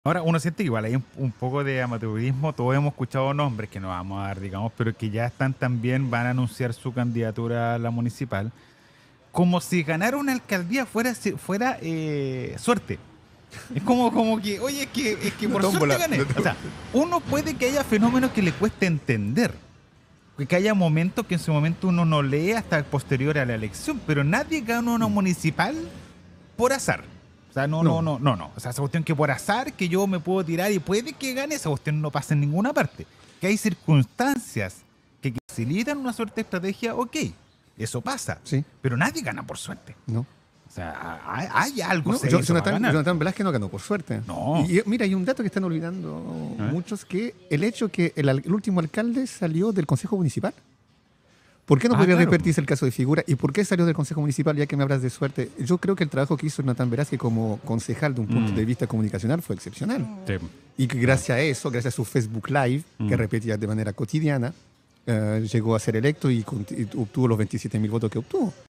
Ahora, uno siente que igual hay un poco de amateurismo. Todos hemos escuchado nombres que no vamos a dar, digamos, pero que ya están también, van a anunciar su candidatura a la municipal. Como si ganar una alcaldía fuera suerte. Es como que, oye, es que Una por suerte tómbola. gané. O sea, uno puede que haya fenómenos que le cueste entender. Que haya momentos que en su momento uno no lee hasta posterior a la elección, pero nadie gana una municipal por azar. O sea, no, no, No, no, no, no. O sea, esa cuestión que por azar que yo me puedo tirar y puede que gane, esa cuestión no pasa en ninguna parte. Que hay circunstancias que facilitan una suerte de estrategia, ok, eso pasa. sí, Pero nadie gana por suerte. no. O sea, hay algo No, se hizo para ganar. Jonathan Velázquez no ganó, por suerte. No. Mira, hay un dato que están olvidando A ver. muchos, que el hecho que el último alcalde salió del Consejo Municipal. ¿Por qué no Ah, podría claro. repetirse el caso de Figura? ¿Y por qué salió del Consejo Municipal, ya que me hablas de suerte? Yo creo que el trabajo que hizo Jonathan Velázquez como concejal de un punto de vista comunicacional fue excepcional. Sí. Y que gracias a eso, gracias a su Facebook Live, que repetía de manera cotidiana, llegó a ser electo y obtuvo los 27.000 votos que obtuvo.